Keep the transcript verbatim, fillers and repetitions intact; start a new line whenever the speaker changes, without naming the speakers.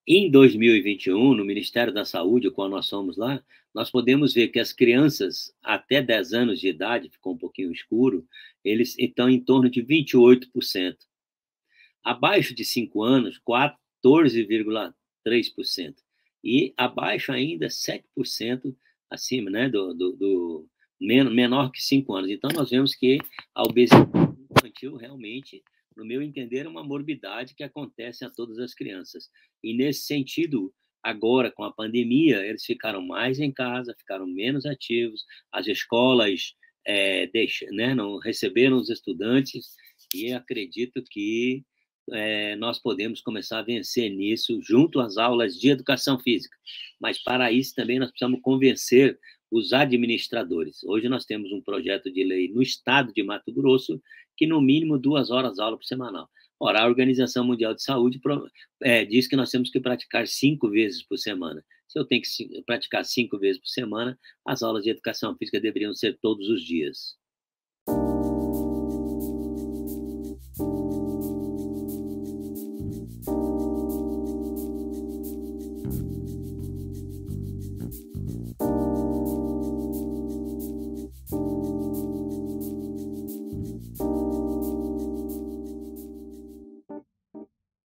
Em dois mil e vinte e um, no Ministério da Saúde, quando nós fomos lá, nós podemos ver que as crianças até dez anos de idade, ficou um pouquinho escuro, eles estão em torno de vinte e oito por cento. Abaixo de cinco anos, quatorze vírgula três por cento. E abaixo ainda, sete por cento acima, né, do, do, do menor que cinco anos. Então, nós vemos que a obesidade infantil realmente, no meu entender, é uma morbidade que acontece a todas as crianças. E, nesse sentido, agora, com a pandemia, eles ficaram mais em casa, ficaram menos ativos, as escolas é, deixa, né, não receberam os estudantes, e acredito que é, nós podemos começar a vencer nisso junto às aulas de educação física. Mas, para isso, também nós precisamos convencer os administradores. Hoje nós temos um projeto de lei no estado de Mato Grosso que, no mínimo, duas horas aula por semanal. Ora, a Organização Mundial de Saúde é, diz que nós temos que praticar cinco vezes por semana. Se eu tenho que praticar cinco vezes por semana, as aulas de educação física deveriam ser todos os dias.